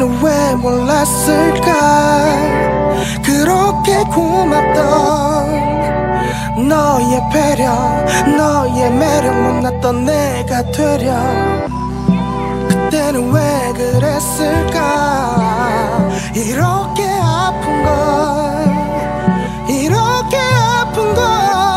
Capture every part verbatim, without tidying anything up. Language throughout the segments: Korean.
그때는 왜 몰랐을까. 그렇게 고맙던 너의 배려, 너의 매력 못났던 내가 되려. 그때는 왜 그랬을까. 이렇게 아픈 걸, 이렇게 아픈 걸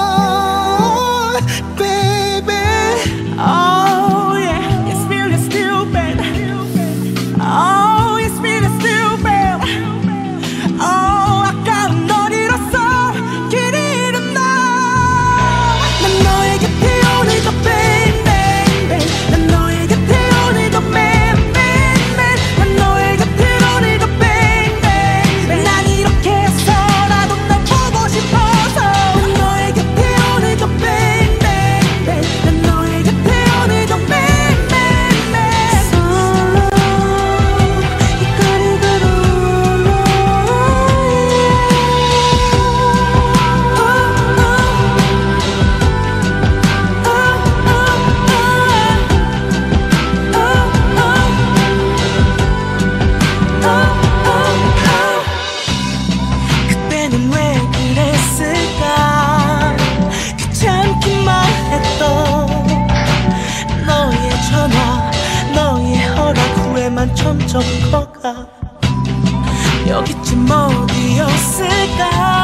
baby. Oh yeah, it's really stupid. Oh, it's really stupid. Oh, 아까운 널 잃었어, 길 잃은 너. 난 너의 곁에 오늘도 bang bang bang. 난 너의 곁에 오늘도 man man man. 난 너의 곁에 오늘도 bang bang bang. 난 이렇게 해서라도 널 보고 싶어서. 난 너의 곁에 오늘도 bang bang bang. 난 너의 곁에 오늘도 bang bang bang. Solo 이 거리 걸어올라. 그때는 왜 그랬을까. 귀찮기만 했던 너의 전화, 너의 허락 후에만 점점 커가. 여기쯤 어디였을까.